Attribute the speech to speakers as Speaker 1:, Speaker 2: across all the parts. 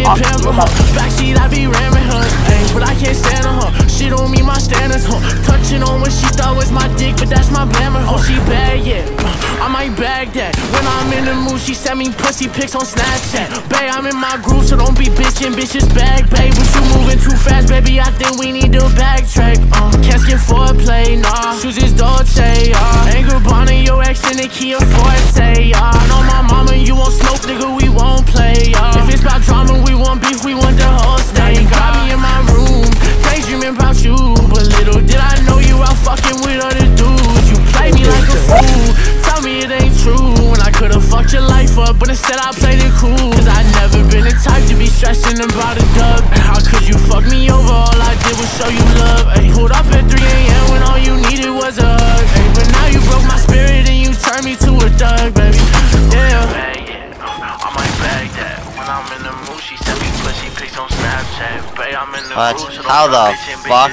Speaker 1: get pampered, backseat I be ramming her, ayy, but I can't stand her. She don't meet my standards, touching on what she thought was my dick, but that's my blammer. Oh, she bad, yeah, I might bag that. When I'm in the mood, she send me pussy pics on Snapchat. Babe, I'm in my groove, so don't be bitchin', bitches bag, babe. But you moving too fast, baby, I think we need to backtrack. Can't skip foreplay, nah. Shoes is Dolce, Ain't Gabbana, your ex in the Kia Forte, I know my mama, you won't smoke, nigga, we won't play, If it's about drama, we want beef, we want the whole state. Got me in my room, daydreaming about you, but little did I know you out fucking with other dudes. You play me like a fool, tell me it ain't true. When I could've fucked your life up, but instead I played it cool. Cause I never been the type to be stressing about a dub. How could you fuck me over? All I did was show you love, ayy. Pulled up at 3 AM when all you needed was a hug, ayy. But now you broke my spirit and you turned me to a thug, baby. Yeah, I might bag that. When I'm in the mood, she send me pussy pics on Snapchat. Babe, I'm in the mood, so
Speaker 2: how the fuck?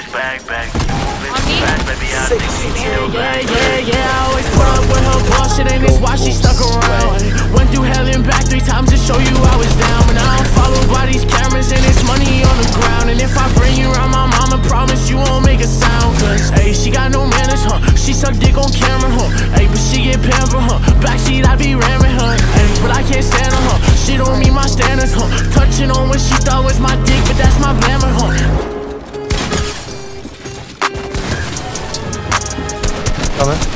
Speaker 1: Yeah, I always put up with her bullshit, and it's why she stuck around. Went through hell and back 3 times to show you I was down. But now I'm followed by these cameras and it's money on the ground. And if I bring you around, my mama promise you won't make a sound. Cause, ayy, she got no manners, she suck dick on camera, ayy, but she get pampered, backseat I be ramming her, ayy, but I can't stand her, she don't meet my standards, touching on what she thought was my dick, but that's my blammer,
Speaker 3: Coming.